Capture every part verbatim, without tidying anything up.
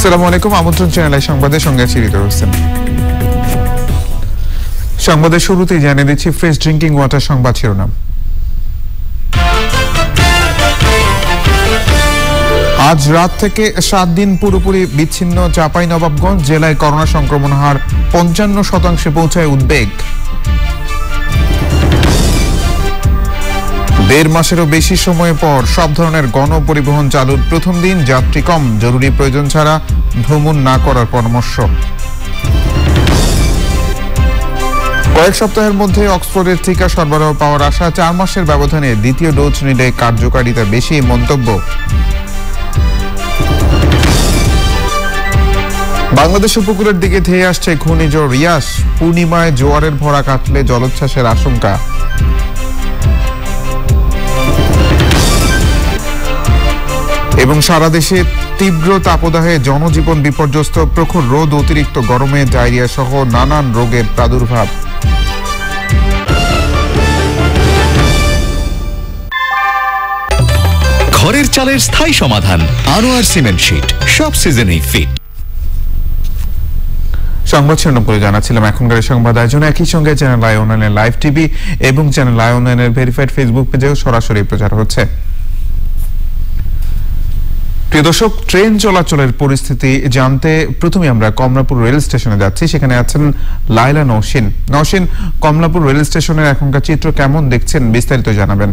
আসসালামু আলাইকুম, আমন্ত্রণ চ্যানেল সংবাদের সঙ্গে আছি রিতু হোসেন। সংবাদের শুরুতেই জানিয়ে দিচ্ছি ফ্রেশ ড্রিঙ্কিং ওয়াটার সংবাদ শিরোনাম। আজ রাত থেকে সাত দিন পুরোপুরি বিচ্ছিন্ন চাঁপাইনবাবগঞ্জ জেলায় করোনা সংক্রমণ হার পঞ্চান্ন শতাংশে পৌঁছায় উদ্বেগ। দেড় মাসেরও বেশি সময় পর সব ধরনের গণপরিবহন চালুর প্রথম দিন, যাত্রী কম, জরুরি প্রয়োজন ছাড়া ভ্রমণ না করার পরামর্শ। কয়েক সপ্তাহের মধ্যে অক্সফোর্ডের টিকা সরবরাহ পাওয়ার আশা, চার মাসের ব্যবধানে দ্বিতীয় ডোজ নিলে কার্যকারিতা বেশি, মন্তব্য। বাংলাদেশ উপকূলের দিকে ধেয়ে আসছে ঘূর্ণিঝড় রিয়াস, পূর্ণিমায় জোয়ারের ভরা কাটলে জলোচ্ছ্বাসের আশঙ্কা। এবং সারা দেশে তীব্র তাপদাহে জনজীবন বিপর্যস্ত, প্রখর রোদ, অতিরিক্ত গরমে ডায়রিয়া সহ নানান রোগের প্রাদুর্ভাব। ঘরের চালের স্থায়ী সমাধান আনোয়ার সিমেন্ট শীট, সব সিজনেই ফিট। সংবাদ শিরোনাম করে জানাচ্ছিলাম এখনকার সংবাদ আয়োজন একই সঙ্গে চ্যানেল আই অনলাইনের লাইভ টিভি এবং চ্যানেল আই অনলাইনের ভেরিফাইড ফেসবুক পেজেও সরাসরি প্রচার হচ্ছে। প্রিয় দর্শক, ট্রেন চলাচলের পরিস্থিতি জানতে প্রথমে আমরা কমলাপুর রেল স্টেশনে যাচ্ছি। সেখানে আছেন লাইলা নওশিন। নওশিন, কমলাপুর রেল স্টেশনের এখনকার চিত্র কেমন দেখছেন, বিস্তারিত জানাবেন।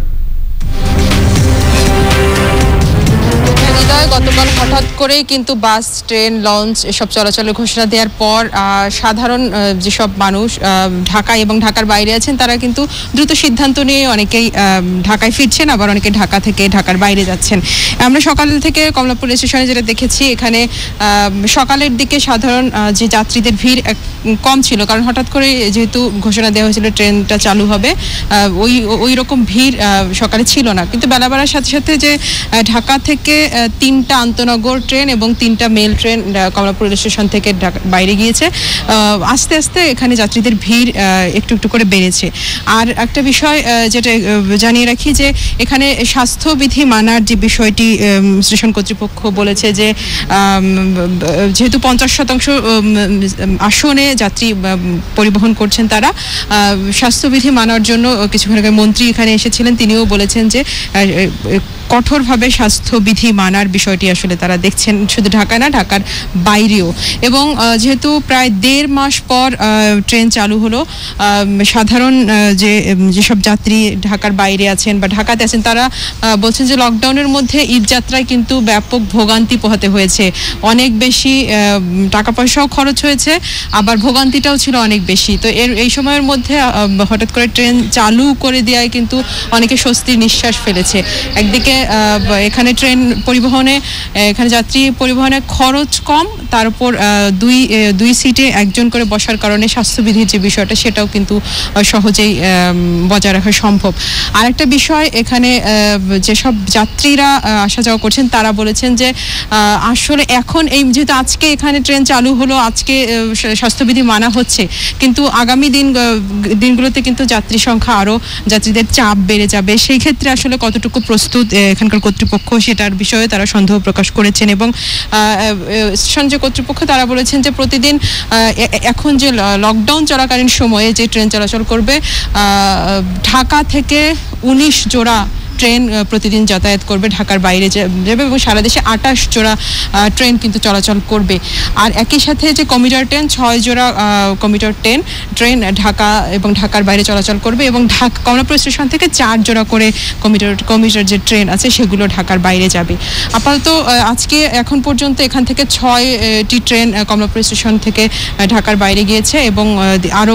গতকাল হঠাৎ করেই কিন্তু বাস, ট্রেন, লঞ্চ এসব চলাচলের ঘোষণা দেওয়ার পর সাধারণ যেসব মানুষ ঢাকা এবং ঢাকার বাইরে আছেন তারা কিন্তু দ্রুত সিদ্ধান্ত নিয়ে অনেকেই ঢাকায় ফিরছেন, আবার অনেকে ঢাকা থেকে ঢাকার বাইরে যাচ্ছেন। আমরা সকাল থেকে কমলাপুর স্টেশনে যেটা দেখেছি, এখানে সকালের দিকে সাধারণ যে যাত্রীদের ভিড় কম ছিল, কারণ হঠাৎ করে যেহেতু ঘোষণা দেওয়া হয়েছিল ট্রেনটা চালু হবে, ওই ওই রকম ভিড় সকালে ছিল না। কিন্তু বেলা বাড়ার সাথে সাথে যে ঢাকা থেকে তিনটা আন্তনগর ট্রেন এবং তিনটা mail train Kamalapur rail station থেকে বাইরে গিয়েছে, আস্তে আস্তে এখানে যাত্রীদের ভিড় একটু একটু করে বেড়েছে। আর একটা বিষয় যেটা জানিয়ে রাখি, যে এখানে স্বাস্থ্যবিধি মানার যে বিষয়টি স্টেশন কর্তৃপক্ষ বলেছে, যে যেহেতু পঞ্চাশ শতাংশ আসনে যাত্রী পরিবহন করছেন, তারা স্বাস্থ্যবিধি মানার জন্য কিছুক্ষণ আগে মন্ত্রী এখানে এসেছিলেন, তিনিও বলেছেন যে কঠোরভাবে স্বাস্থ্যবিধি মানার বিষয়টি আসলে তারা দেখছেন, শুধু ঢাকা না, ঢাকার বাইরেও। এবং যেহেতু প্রায় দেড় মাস পর ট্রেন চালু হলো, সাধারণ যে যেসব যাত্রী ঢাকার বাইরে আছেন বা ঢাকাতে আছেন, তারা বলছেন যে লকডাউনের মধ্যে ঈদ যাত্রায় কিন্তু ব্যাপক ভোগান্তি পোহাতে হয়েছে, অনেক বেশি টাকা পয়সাও খরচ হয়েছে, আবার ভোগান্তিটাও ছিল অনেক বেশি। তো এর এই সময়ের মধ্যে হঠাৎ করে ট্রেন চালু করে দেওয়ায় কিন্তু অনেকে স্বস্তির নিঃশ্বাস ফেলেছে। একদিকে এখানে ট্রেন পরিবহনে, এখানে যাত্রী পরিবহনে খরচ কম, তার উপর দুই দুই সিটে একজন করে বসার কারণে স্বাস্থ্যবিধির যে বিষয়টা, সেটাও কিন্তু সহজেই বজায় রাখা সম্ভব। আর একটা বিষয়, এখানে যেসব যাত্রীরা আসা যাওয়া করছেন তারা বলেছেন যে আসলে এখন এই যেহেতু আজকে এখানে ট্রেন চালু হলো, আজকে স্বাস্থ্যবিধি মানা হচ্ছে, কিন্তু আগামী দিন দিনগুলোতে কিন্তু যাত্রী সংখ্যা আরও, যাত্রীদের চাপ বেড়ে যাবে। সেই ক্ষেত্রে আসলে কতটুকু প্রস্তুত এখানকার কর্তৃপক্ষ, সেটার বিষয়ে তারা সন্দেহ প্রকাশ করেছেন। এবং স্টেশন যে কর্তৃপক্ষ তারা বলেছেন যে প্রতিদিন এখন যে লকডাউন চলাকালীন সময়ে যে ট্রেন চলাচল করবে, ঢাকা থেকে উনিশ জোড়া ট্রেন প্রতিদিন যাতায়াত করবে, ঢাকার বাইরে যাবে, এবং সারা দেশে আটাশ জোড়া ট্রেন কিন্তু চলাচল করবে। আর একই সাথে যে কমিউটার ট্রেন, ছয় জোড়া কমিউটার ট্রেন ট্রেন ঢাকা এবং ঢাকার বাইরে চলাচল করবে, এবং ঢাকা কমলাপুর স্টেশন থেকে চার জোড়া করে কমিউটার কমিউটার যে ট্রেন আছে সেগুলো ঢাকার বাইরে যাবে। আপাতত আজকে এখন পর্যন্ত এখান থেকে ছয়টি ট্রেন কমলাপুর স্টেশন থেকে ঢাকার বাইরে গিয়েছে, এবং আরও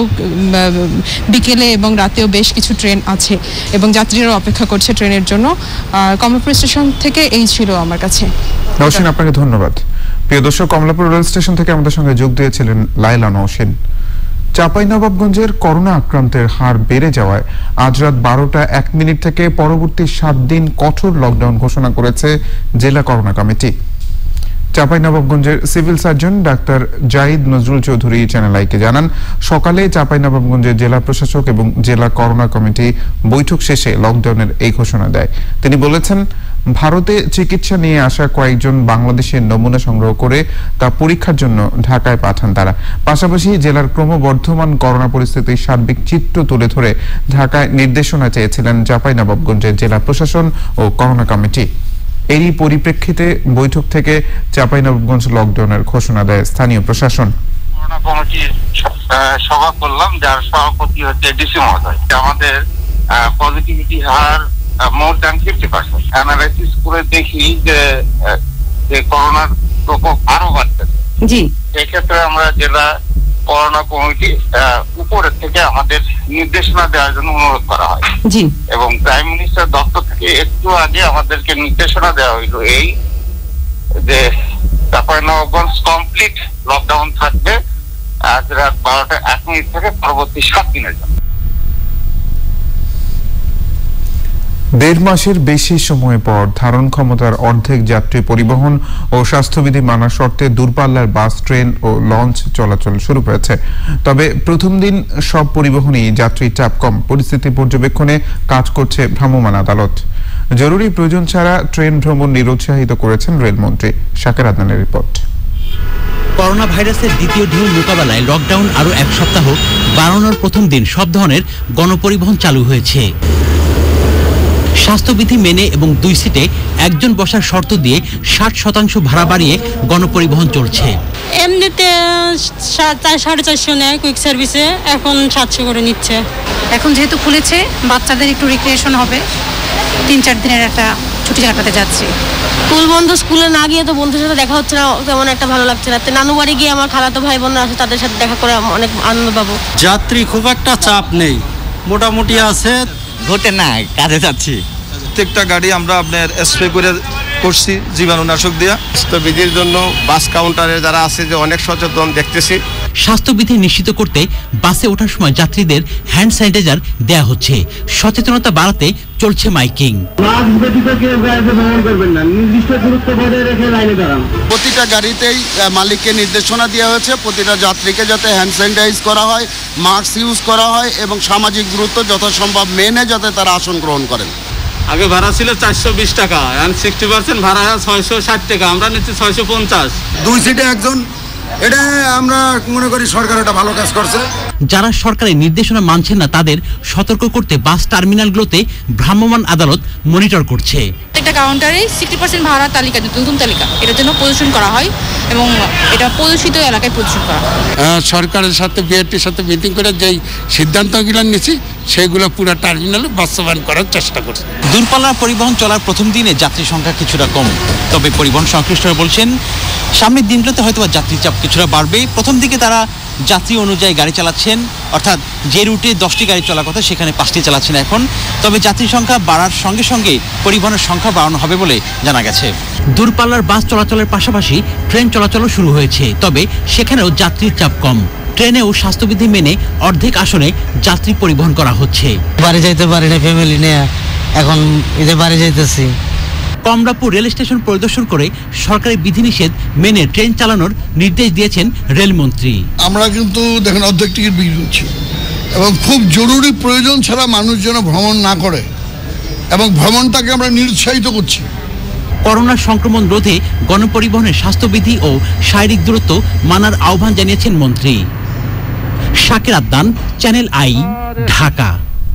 বিকেলে এবং রাতেও বেশ কিছু ট্রেন আছে, এবং যাত্রীরা অপেক্ষা করছে ট্রেনের জন্য। কমলাপুর স্টেশন থেকে এই ছিল আমার কাছে। নওশিন, আপনাকে ধন্যবাদ। প্রিয় দর্শক, কমলাপুর রেল স্টেশন থেকে আমাদের সঙ্গে যোগ দিয়েছিলেন লাইলা নওশিন। চাঁপাইনবাবগঞ্জের করোনা আক্রান্তের হার বেড়ে যাওয়ায় আজ রাত বারোটা এক মিনিট থেকে পরবর্তী সাত দিন কঠোর লকডাউন ঘোষণা করেছে জেলা করোনা কমিটি। চাঁপাইনবাবগঞ্জের civil surgeon doctor Zahid Nazrul Chowdhury channel আইকে জানান, সকালে চাঁপাইনবাবগঞ্জের জেলা প্রশাসক এবং জেলা করোনা কমিটি বৈঠক শেষে লকডাউনের এই ঘোষণা দেয়। তিনি বলেছেন, ভারতে চিকিৎসা নিয়ে আসা কয়েকজন বাংলাদেশের নমুনা সংগ্রহ করে তা পরীক্ষার জন্য ঢাকায় পাঠান তারা। পাশাপাশি জেলার ক্রমবর্ধমান করোনা পরিস্থিতির সার্বিক চিত্র তুলে ধরে ঢাকায় নির্দেশনা চেয়েছিলেন চাঁপাইনবাবগঞ্জের জেলা প্রশাসন ও করোনা কমিটি। এরই পরিপ্রেক্ষিতে বৈঠক থেকে চাঁপাইনবাবগঞ্জ লকডাউনের ঘোষণা দেয় স্থানীয় প্রশাসন। করোনা কমিটির সভা করলাম, যার সভাপতি হচ্ছে ডিসি মহোদয়। আমাদের পজিটিভিটি হার more than fifty percent. Analysis করে দেখি যে যে করোনার প্রকোপ আরো বাড়তেছে। জি, এক্ষেত্রে আমরা জেলা করোনা কমিটি উপরের থেকে আমাদের নির্দেশনা দেওয়ার জন্য অনুরোধ করা হয়। জি, এবং প্রাইম মিনিস্টার দপ্তর থেকে একটু আগে আমাদেরকে নির্দেশনা দেওয়া হইলো এই যে চাঁপাইনবাবগঞ্জ কমপ্লিট লকডাউন থাকবে আজ রাত বারোটা এক মিনিট থেকে পরবর্তী সাত দিনের জন্য। দেড় মাসের বেশি সময় পর ধারণ ক্ষমতার অর্ধেক যাত্রী পরিবহন ও স্বাস্থ্যবিধি মানা শর্তে দূরপাল্লার বাস, ট্রেন ও লঞ্চ চলাচল শুরু হয়েছে। তবে প্রথম দিন সব পরিবহনেই যাত্রী চাপ কম। পরিস্থিতি পর্যবেক্ষণে কাজ করছে ভ্রাম্যমাণ আদালত। জরুরি প্রয়োজন ছাড়া ট্রেন ভ্রমণ নিরুৎসাহিত করেছেন রেলমন্ত্রী। শাকের আদনানের রিপোর্ট। করোনা ভাইরাসের দ্বিতীয় ঢেউ মোকাবেলায় লকডাউন আরো এক সপ্তাহ বাড়ানোর প্রথম দিন সব ধরনের গণপরিবহন চালু হয়েছে। স্বাস্থ্যবিধি মেনে এবং দুই সিটে একজন বসার শর্ত দিয়ে ষাট শতাংশ ভাড়া বাড়িয়ে গণপরিবহন চলছে। এমনিতে সাড়ে চারশো নেয় কুইক সার্ভিসে, এখন সাতশো করে নিচ্ছে। এখন যেহেতু খুলেছে বাচ্চাদের একটু রিক্রিয়েশন হবে, তিন চার দিনের একটা ছুটি কাটাতে যাচ্ছি। স্কুল বন্ধ, স্কুলে না গিয়ে তো বন্ধুদের সাথে দেখা হচ্ছে না, তেমন একটা ভালো লাগছে না। নানু বাড়ি গিয়ে আমার খালাতো ভাই বোনরা আছে, তাদের সাথে দেখা করে অনেক আনন্দ পাবো। যাত্রী খুব একটা চাপ নেই, মোটামুটি আছে। ঘটে না, কাজে যাচ্ছি। প্রত্যেকটা গাড়ি আমরা আপনার স্প্রে করে করছি জীবাণুনাশক দিয়ে। স্বাস্থ্যবিধির জন্য বাস কাউন্টারে যারা আছে যে অনেক সচেতন দেখতেছি। স্বাস্থ্যবিধি নিশ্চিত করতে বাসে ওঠার সময় যাত্রীদের হ্যান্ড স্যানিটাইজার দেয়া হচ্ছে। সচেতনতা বাড়াতে চলছে মাইকিং। প্রতিটা গাড়িতেই মালিককে নির্দেশনা দেওয়া হয়েছে প্রতিটা যাত্রীকে যাতে হ্যান্ড স্যানিটাইজ করা হয়, মাস্ক ইউজ করা হয় এবং সামাজিক দূরত্ব যথাসম্ভব মেনে যাতে তারা আসন গ্রহণ করেন। আগে ভাড়া ছিল চারশো বিশ টাকা, এখন সিক্সটি পার্সেন্ট ভাড়া ছয়শো ষাট টাকা, আমরা নিচ্ছি ছয়শো পঞ্চাশ। দুই সিটে একজন, এটা আমরা মনে করি সরকার এটা ভালো কাজ করছে। যারা সরকারের নির্দেশনা মানছেন না তাদের সতর্ক করতে বাস টার্মিনালগুলোতে ভ্রাম্যমাণ আদালত মনিটর করছে। একটা কাউন্টারে সিক্সটি পার্সেন্ট ভাড়া তালিকা, নতুন তালিকা, এটার জন্য প্রদর্শন করা হয় এবং এটা প্রদর্শিত এলাকায় প্রদর্শন করা হয়। সরকারের সাথে বিআরটির সাথে মিটিং করে যেই সিদ্ধান্তগুলো নিয়েছি সেগুলো পুরো টার্মিনালে বাস্তবায়ন করার চেষ্টা করছি। দূরপাল্লার পরিবহন চলার প্রথম দিনে যাত্রী সংখ্যা কিছুটা কম, তবে পরিবহন সংশ্লিষ্টরা বলছেন সামনের দিনগুলোতে হয়তো যাত্রী চাপ কিছুটা বাড়বে। প্রথম দিকে তারা যাত্রী অনুযায়ী গাড়ি চালাচ্ছেন, অর্থাৎ যে রুটে দশটি গাড়ি চলার কথা সেখানে পাঁচটি চালাচ্ছেন এখন। তবে যাত্রী সংখ্যা বাড়ার সঙ্গে সঙ্গে পরিবহনের সংখ্যা বাড়ানো হবে বলে জানা গেছে। দূরপাল্লার বাস চলাচলের পাশাপাশি ট্রেন চলাচলও শুরু হয়েছে, তবে সেখানেও যাত্রীর চাপ কম। ট্রেনেও স্বাস্থ্যবিধি মেনে অর্ধেক আসনে যাত্রী পরিবহন করা হচ্ছে। বাড়ি যাইতে পারি না ফ্যামিলি নিয়ে, এখন ঈদের বাড়ি যাইতেছি। কমলাপুর রেল স্টেশন পরিদর্শন করে সরকারি বিধিনিষেধ মেনে ট্রেন চালানোর নির্দেশ দিয়েছেন রেলমন্ত্রী। আমরা কিন্তু দেখেন অর্ধেক টিকিট বিক্রি করছি এবং খুব জরুরি প্রয়োজন ছাড়া মানুষ যেন ভ্রমণ না করে এবং ভ্রমণটাকে আমরা নিরুৎসাহিত করছি। করোনা সংক্রমণ রোধে গণপরিবহনের স্বাস্থ্যবিধি ও শারীরিক দূরত্ব মানার আহ্বান জানিয়েছেন মন্ত্রী। শাকের আদনান, চ্যানেল আই, ঢাকা।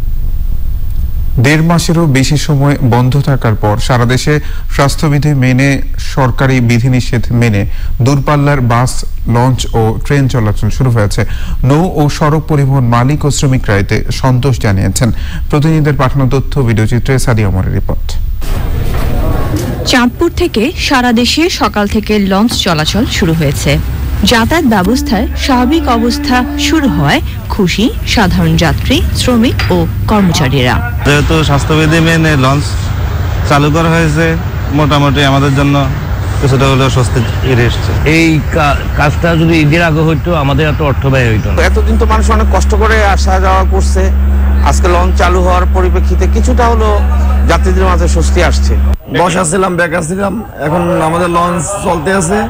দেড় মাসেরও বেশি সময় বন্ধ থাকার পর সারা দেশে স্বাস্থ্যবিধি মেনে সরকারি বিধিনিষেধ মেনে দূরপাল্লার বাস, লঞ্চ ও ট্রেন চলাচল শুরু হয়েছে। নৌ ও সড়ক পরিবহন মালিক ও শ্রমিকরা এতে সন্তোষ জানিয়েছেন। প্রতিনিধিদের পাঠানো তথ্য ভিডিওচিত্রে সাদিয়া ওমরের রিপোর্ট। চাঁদপুর থেকে সারা দেশে সকাল থেকে লঞ্চ চলাচল শুরু হয়েছে। যাতায়াত ব্যবস্থায় স্বাভাবিক অবস্থা শুরু হয় খুশি সাধারণ যাত্রী, শ্রমিক ও কর্মচারীরা। যেহেতু স্বাস্থ্যবিধি মেনে লঞ্চ চালু করা হয়েছে, মোটামুটি আমাদের জন্য কিছুটা হলেও স্বস্তি এসেছে। এই কাজটা যদি ঈদের আগে হইতো আমাদের এত অর্থ ব্যয় হইতো না। এতদিন তো মানুষ অনেক কষ্ট করে আসা যাওয়া করছে, আজকে লঞ্চ চালু হওয়ার পরিপ্রেক্ষিতে কিছুটা হলো যাত্রীদের মাঝে স্বস্তি আসছে। বসা ছিলাম, বেকার ছিলাম, এখন আমাদের লঞ্চ চলতে আছে,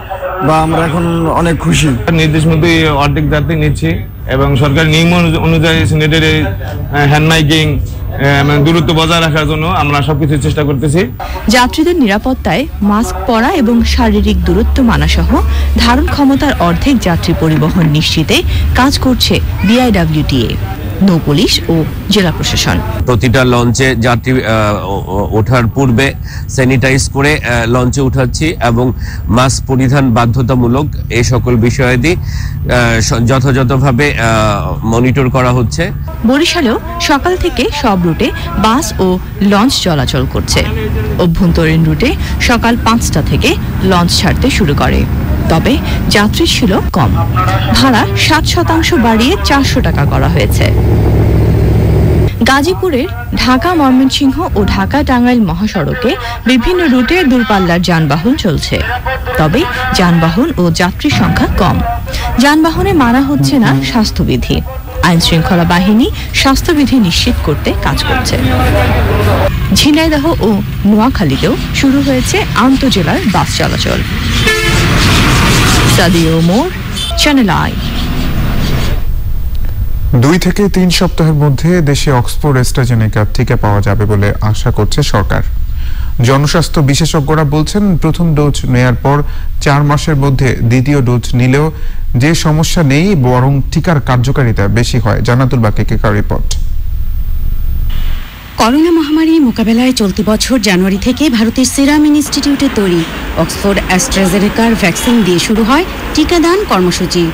বা আমরা এখন অনেক খুশি। নির্দেশ মতো অর্ধেক যাত্রী নিচ্ছি এবং সরকার নিয়ম অনুযায়ী স্যানিটারি হ্যান্ড মাইকিং দূরত্ব বজায় রাখার জন্য আমরা সবকিছু চেষ্টা করতেছি। যাত্রীদের নিরাপত্তায় মাস্ক পরা এবং শারীরিক দূরত্ব মানা সহ ধারণ ক্ষমতার অর্ধেক যাত্রী পরিবহন নিশ্চিতে কাজ করছে বিআইডব্লিউটিএ, নৌ পুলিশ ও জেলা প্রশাসন। প্রতিটা লঞ্চে যাত্রী ওঠার পূর্বে স্যানিটাইজ করে লঞ্চে উঠাচ্ছি এবং মাস্ক পরিধান বাধ্যতামূলক। এই সকল বিষয়াদি যথাযথভাবে মনিটর করা হচ্ছে। বরিশালেও সকাল থেকে সব রুটে বাস ও লঞ্চ চলাচল করছে। অভ্যন্তরীণ রুটে সকাল পাঁচটা থেকে লঞ্চ ছাড়তে শুরু করে, তবে যাত্রী ছিল কম। ভাড়া সাত শতাংশ বাড়িয়ে চারশো টাকা করা হয়েছে। গাজীপুরের ঢাকা ময়মনসিংহ ও ঢাকা টাঙ্গাইল মহাসড়কে বিভিন্ন রুটে দূরপাল্লার যানবাহন চলছে, তবে যানবাহন ও যাত্রী সংখ্যা কম। যানবাহনে মানা হচ্ছে না স্বাস্থ্যবিধি। আইন শৃঙ্খলা বাহিনী স্বাস্থ্যবিধি নিশ্চিত করতে কাজ করছে। ঝিনাইদহ ও নোয়াখালীতেও শুরু হয়েছে আন্তজেলার বাস চলাচল। Sadio Mor, channel I. দুই থেকে তিন সপ্তাহের মধ্যে দেশে অক্সফোর্ড অ্যাস্ট্রাজেনেকা টিকা পাওয়া যাবে বলে আশা করছে সরকার। জনস্বাস্থ্য বিশেষজ্ঞরা বলছেন, প্রথম ডোজ নেয়ার পর চার মাসের মধ্যে দ্বিতীয় ডোজ নিলেও যে সমস্যা নেই, বরং টিকার কার্যকারিতা বেশি হয়। জান্নাতুল বাকিকের রিপোর্ট। করোনা মহামারী মোকাবেলায় চলতি বছর জানুয়ারি থেকে ভারতের সিরাম ইনস্টিটিউটে তৈরি অক্সফোর্ড অ্যাস্ট্রাজেনেকার ভ্যাকসিন দিয়ে শুরু হয় টিকাদান কর্মসূচি।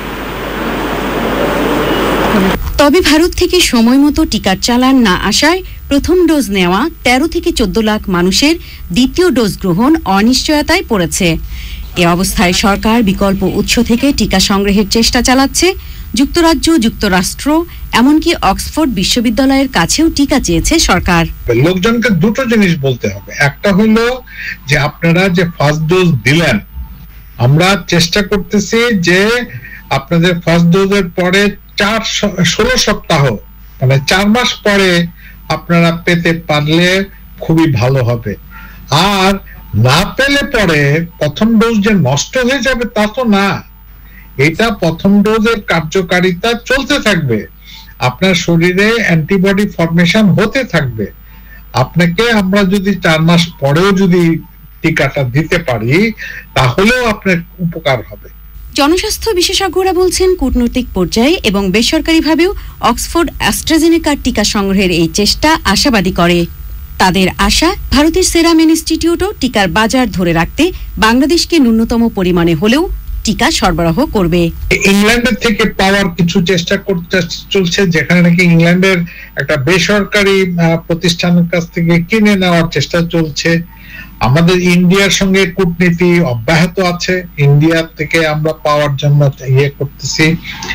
তবে ভারত থেকে সময় মতো টিকার চালান না আসায় প্রথম ডোজ নেওয়া তেরো থেকে চোদ্দ লাখ মানুষের দ্বিতীয় ডোজ গ্রহণ অনিশ্চয়তায় পড়েছে। এ অবস্থায় সরকার বিকল্প উৎস থেকে টিকা সংগ্রহের চেষ্টা চালাচ্ছে। যুক্তরাজ্য, যুক্তরাষ্ট্র, এমনকি অক্সফোর্ড বিশ্ববিদ্যালয়ের কাছেও টিকা চেয়েছে সরকার। লোকজনকে দুটো জিনিস বলতে হবে। একটা হলো যে আপনারা যে ফার্স্ট ডোজ দিলেন, আমরা চেষ্টা করতেছি যে আপনাদের ফার্স্ট ডোজের পরে চার ষোলো সপ্তাহ মানে চার মাস পরে আপনারা পেতে পারলে খুবই ভালো হবে। আর না পেলে পরে প্রথম ডোজ যে নষ্ট হয়ে যাবে তা তো না, এটা প্রথম ডোজের কার্যকারিতা চলতে থাকবে, আপনার শরীরে অ্যান্টিবডি ফর্মেশন হতে থাকবে। আপনাকে আমরা যদি চার মাস পরেও যদি টিকাটা দিতে পারি তাহলেও আপনার উপকার হবে। জনস্বাস্থ্য বিশেষজ্ঞরা বলছেন, কূটনৈতিক পর্যায়ে এবং বেসরকারিভাবেও অক্সফোর্ড অ্যাস্ট্রাজেনেকার টিকা সংগ্রহের এই চেষ্টা আশাবাদী করে। তাদের আশা, ভারতের সেরাম ইনস্টিটিউটও টিকার বাজার ধরে রাখতে বাংলাদেশকে ন্যূনতম পরিমাণে হলেও টিকা সরবরাহ করবে। ইংল্যান্ডের থেকে পাওয়ার কিছু চেষ্টা করতে চলছে, যেখানে নাকি ইংল্যান্ডের একটা বেসরকারি প্রতিষ্ঠানের কাছ থেকে কিনে নেওয়ার চেষ্টা চলছে। আমাদের ইন্ডিয়ার সঙ্গে কূটনীতি অব্যাহত আছে, ইন্ডিয়া থেকে আমরা পাওয়ার জন্য ইয়ে করতেছি।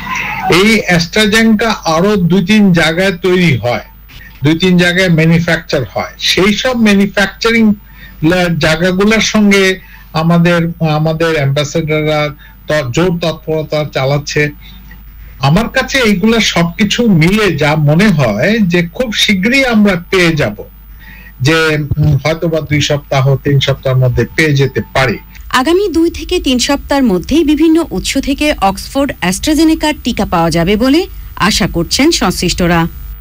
এই অ্যাস্ট্রাজেনেকা আরো দুই তিন জায়গায় তৈরি হয়, দুই তিন জায়গায় ম্যানুফ্যাকচার হয়। সেই সব ম্যানুফ্যাকচারিং জায়গাগুলোর সঙ্গে আমাদের আমাদের অ্যাম্বাসেডাররা জোর তৎপরতা চালাচ্ছে। আমার কাছে এইগুলা সবকিছু মিলে যা মনে হয় যে খুব শীঘ্রই আমরা পেয়ে যাব, যে হয়তোবা দুই সপ্তাহ তিন সপ্তাহের মধ্যে পেয়ে যেতে পারি। আগামী দুই থেকে তিন সপ্তাহের মধ্যেই বিভিন্ন উৎস থেকে অক্সফোর্ড অ্যাস্ট্রাজেনেকার টিকা পাওয়া যাবে বলে আশা করছেন সংশ্লিষ্টরা।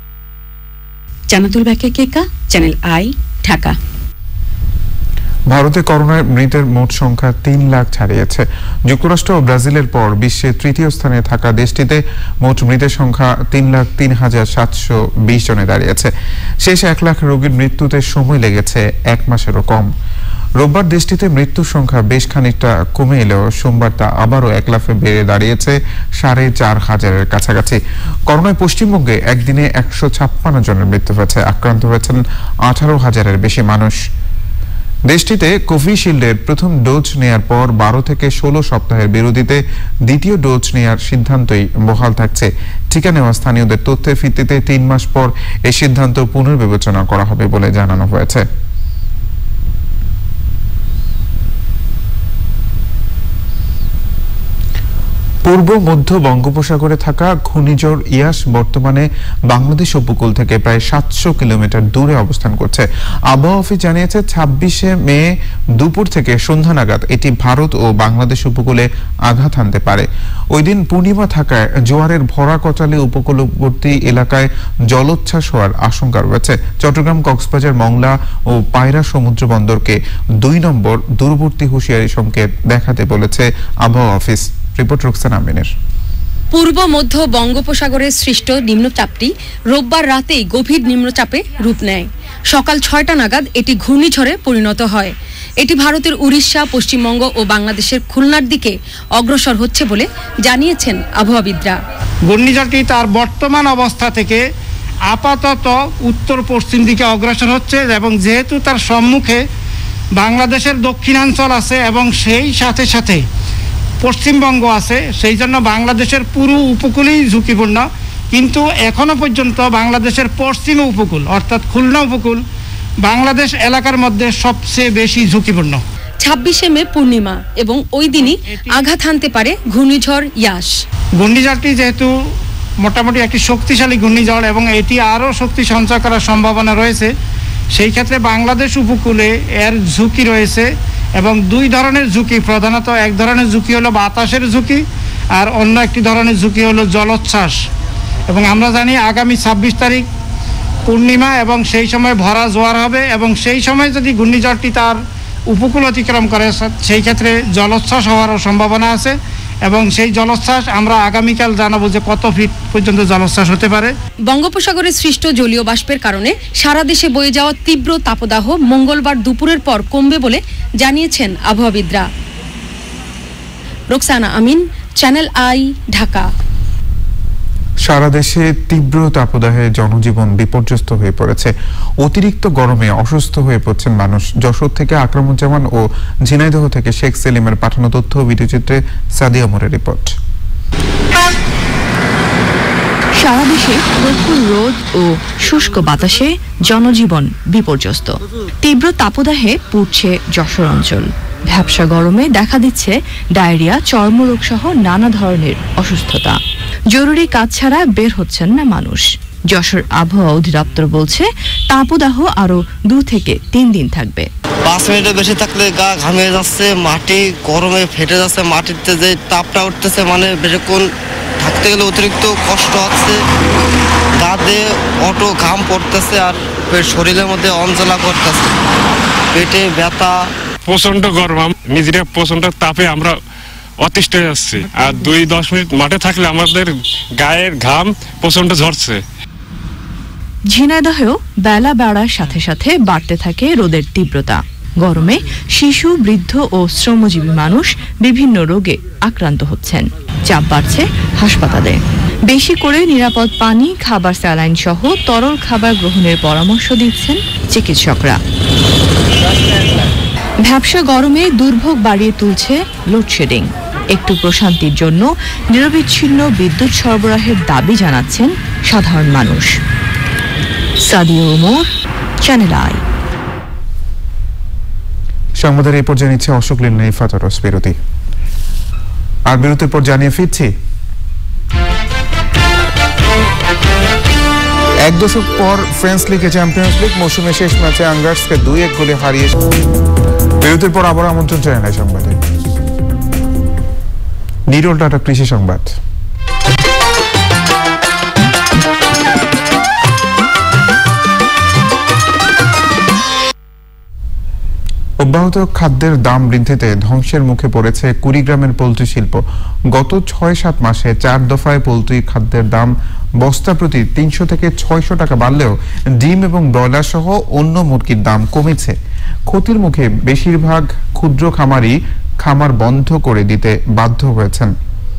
Jannatul Bakika, channel I, Dhaka. ভারতে করোনায় মৃতের মোট সংখ্যা তিন লাখ ছাড়িয়েছে। যুক্তরাষ্ট্র ও ব্রাজিলের পর বিশ্বে তৃতীয় স্থানে থাকা দেশটিতে মোট মৃতের সংখ্যা তিন লাখ তিন হাজার সাতশো বিশ জনে দাঁড়িয়েছে। শেষ এক লাখ রোগীর মৃত্যুতে সময় লেগেছে এক মাসেরও কম। রোববার দেশটিতে মৃত্যুর সংখ্যা বেশ খানিকটা কমে এলেও সোমবার তা আবারও এক লাফে বেড়ে দাঁড়িয়েছে সাড়ে চার হাজারের কাছাকাছি। করোনায় পশ্চিমবঙ্গে একদিনে একশো ছাপ্পান্ন জনের মৃত্যু হয়েছে। আক্রান্ত হয়েছেন আঠারো হাজারের বেশি মানুষ। দেশটিতে কোভিশিল্ডের প্রথম ডোজ নেয়ার পর বারো থেকে ষোলো সপ্তাহের বিরতিতে দ্বিতীয় ডোজ নেয়ার সিদ্ধান্তই বহাল থাকছে। টিকা নেওয়া স্থানীয়দের তথ্যের ভিত্তিতে তিন মাস পর এই সিদ্ধান্ত পুনর্বিবেচনা করা হবে বলে জানানো হয়েছে। পূর্ব মধ্য বঙ্গোপসাগরে থাকা ঘূর্ণিঝড় ইয়াস বর্তমানে বাংলাদেশ উপকূল থেকে প্রায় সাতশো কিলোমিটার দূরে অবস্থান করছে। আবহাওয়া অফিস জানিয়েছে ছাব্বিশে মে দুপুর থেকে সন্ধ্যা নাগাদ এটি ভারত ও বাংলাদেশ উপকূলে আঘাত হানতে পারে। ওই দিন পূর্ণিমা থাকায় জোয়ারের ভরা কচালে উপকূলবর্তী এলাকায় জলোচ্ছ্বাস হওয়ার আশঙ্কা রয়েছে। চট্টগ্রাম, কক্সবাজার, মংলা ও পায়রা সমুদ্র বন্দরকে দুই নম্বর দূরবর্তী হুঁশিয়ারি সংকেত দেখাতে বলেছে আবহাওয়া অফিস। রিপোর্ট রুকসানা আমিনের। পূর্ব মধ্য বঙ্গোপসাগরে সৃষ্ট নিম্নচাপটি রোববার রাতেই গভীর নিম্নচাপে রূপ নেয়। সকাল ছয়টা নাগাদ এটি ঘূর্ণিঝড়ে পরিণত হয়। এটি ভারতের উড়িষ্যা, পশ্চিমবঙ্গ ও বাংলাদেশের খুলনার দিকে অগ্রসর হচ্ছে বলে জানিয়েছেন আবহাওয়াবিদরা। ঘূর্ণিঝড়টি তার বর্তমান অবস্থা থেকে আপাতত উত্তর পশ্চিম দিকে অগ্রসর হচ্ছে এবং যেহেতু তার সম্মুখে বাংলাদেশের দক্ষিণাঞ্চল আছে এবং সেই সাথে সাথে পশ্চিমবঙ্গ আছে, সেই জন্য বাংলাদেশের পুরো উপকূলই ঝুঁকিপূর্ণ। কিন্তু এখনো পর্যন্ত বাংলাদেশের পশ্চিম উপকূল অর্থাৎ খুলনা উপকূল বাংলাদেশ এলাকার মধ্যে সবচেয়ে বেশি ঝুঁকিপূর্ণ। ছাব্বিশে মে পূর্ণিমা এবং ওই দিনই আঘাত হানতে পারে ঘূর্ণিঝড় ইয়াস। ঘূর্ণিঝড়টি যেহেতু মোটামুটি একটি শক্তিশালী ঘূর্ণিঝড় এবং এটি আরও শক্তি সঞ্চয় করার সম্ভাবনা রয়েছে, সেই ক্ষেত্রে বাংলাদেশ উপকূলে এর ঝুঁকি রয়েছে এবং দুই ধরনের ঝুঁকি। প্রধানত এক ধরনের ঝুঁকি হলো বাতাসের ঝুঁকি আর অন্য একটি ধরনের ঝুঁকি হলো জলোচ্ছ্বাস। এবং আমরা জানি আগামী ছাব্বিশ তারিখ পূর্ণিমা এবং সেই সময় ভরা জোয়ার হবে এবং সেই সময় যদি ঘূর্ণিঝড়টি তার উপকূল অতিক্রম করে সেই ক্ষেত্রে জলোচ্ছ্বাস হওয়ারও সম্ভাবনা আছে এবং সেই জলোচ্ছ্বাস আমরা আগামীকাল জানাবো যে কত ফিট পর্যন্ত জলোচ্ছ্বাস হতে পারে। বঙ্গোপসাগরে সৃষ্ট জলীয় বাষ্পের কারণে সারা দেশে বয়ে যাওয়া তীব্র তাপদাহ মঙ্গলবার দুপুরের পর কমবে বলে জানিয়েছেন আবহাওয়াবিদরা। Roksana Amin, channel I, Dhaka. সারা দেশে তীব্র তাপদাহে জনজীবন বিপর্যস্ত হয়ে পড়েছে। অতিরিক্ত গরমে অসুস্থ হয়ে পড়ছেন মানুষ। যশোর থেকে আকরামুজ্জামান ও ঝিনাইদহ থেকে শেখ সেলিমের পাঠানো তথ্য ও ভিডিওচিত্রে সাদিয়া মোরের রিপোর্ট। সারা দেশে প্রখর রোদ ও শুষ্ক বাতাসে জনজীবন বিপর্যস্ত। তীব্র তাপদাহে পুড়ছে যশোর অঞ্চল। ভ্যাপসা গরমে দেখা দিচ্ছে ডায়রিয়া, চর্মরোগ সহ নানা ধরনের অসুস্থতা। জরুরি কাজ ছাড়া বের হচ্ছেন না মানুষ। যশোর আবহাওয়া অধিদপ্তর বলছে তাপদাহ আরো দু থেকে তিন দিন থাকবে। পাঁচ মিনিটের বেশি থাকলে গা ঘামিয়ে যাচ্ছে, মাটি গরমে ফেটে যাচ্ছে, মাটিতে যে তাপটা উঠতেছে মানে বেশিক্ষণ থাকতে গেলে অতিরিক্ত কষ্ট হচ্ছে, গা দিয়ে অটো ঘাম পড়তেছে আর শরীরের মধ্যে অঞ্জলা করতেছে, পেটে ব্যথা। প্রচন্ড গরম, নিজেরা প্রচন্ড তাপে আমরা অতিষ্ঠ হয়ে যাচ্ছি আর দুই দশ মিনিট মাঠে থাকলে আমাদের গায়ের ঘাম প্রচন্ড ঝরছে। ঝিনাইদহেও বেলা বাড়ার সাথে সাথে বাড়তে থাকে রোদের তীব্রতা। গরমে শিশু, বৃদ্ধ ও শ্রমজীবী মানুষ বিভিন্ন রোগে আক্রান্ত হচ্ছেন। চাপ বাড়ছে হাসপাতালে। বেশি করে নিরাপদ পানি, খাবার, স্যালাইন সহ তরল খাবার গ্রহণের পরামর্শ দিচ্ছেন চিকিৎসকরা। ভ্যাপসা গরমে দুর্ভোগ বাড়িয়ে তুলছে লোডশেডিং। একটু প্রশান্তির জন্য নিরবিচ্ছিন্ন বিদ্যুৎ সরবরাহের দাবি জানাচ্ছেন সাধারণ মানুষ। Sadia Omar, channel I. সংবাদের এই পর্যায়ে নিচ্ছে অশোক লীল নিফাতরস বিরতি। আর বিরতির পর জানিয়ে ফিরছি এক দশক পর ফ্রেঞ্চ লিগে চ্যাম্পিয়ন্স লিগ মৌসুমের শেষ ম্যাচে আঙ্গার্সকে দুই এক গোলে হারিয়ে। বিরতির পর আবার আমন্ত্রণ জানাই সংবাদে। নিরল টাটা কৃষি সংবাদ। অব্যাহত খাদ্যের দাম বৃদ্ধিতে ধ্বংসের মুখে পড়েছে কুড়িগ্রামের পোল্ট্রি শিল্প। গত ছয় সাত মাসে চার দফায় পোল্ট্রি খাদ্যের দাম বস্তা প্রতি তিনশো থেকে ছয়শো টাকা বাড়লেও ডিম এবং ব্রয়লার সহ অন্য মুরগির দাম কমেছে। ক্ষতির মুখে বেশিরভাগ ক্ষুদ্র খামারি খামার বন্ধ করে দিতে বাধ্য হয়েছেন।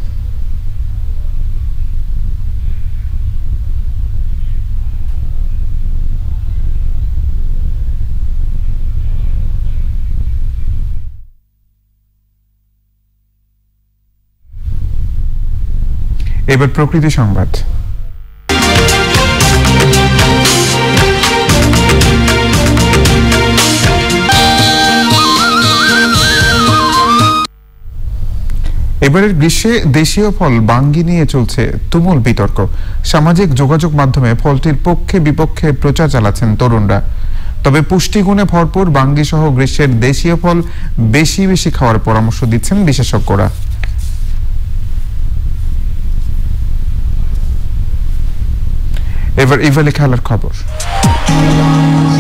এবার প্রকৃতি সংবাদ। এবারের গ্রীষ্মে দেশীয় ফল বাঙ্গি নিয়ে চলছে তুমুল বিতর্ক। সামাজিক যোগাযোগ মাধ্যমে ফলটির পক্ষে বিপক্ষে প্রচার চালাচ্ছেন তরুণরা। তবে পুষ্টিগুণে ভরপুর বাঙ্গি সহ গ্রীষ্মের দেশীয় ফল বেশি বেশি খাওয়ার পরামর্শ দিচ্ছেন বিশেষজ্ঞরা। এবার ইভালি খেলার খবর।